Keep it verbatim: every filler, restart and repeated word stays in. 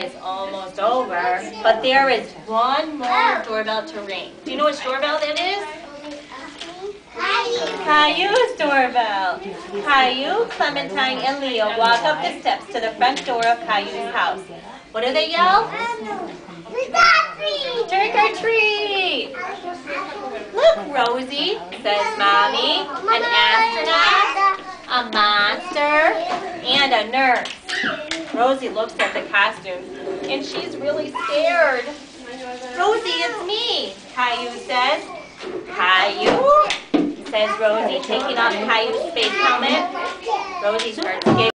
is almost over, but there is one more doorbell to ring. Do you know which doorbell that is? Caillou's doorbell. Caillou, Clementine, and Leo walk up the steps to the front door of Caillou's house. What do they yell? Trick or treat! Look, Rosie, says Mommy, an astronaut, a monster, and a nurse. Rosie looks at the costumes, and she's really scared. Rosie, it's me, Caillou says. Caillou, says Rosie, taking off Caillou's space helmet. Rosie starts giggling.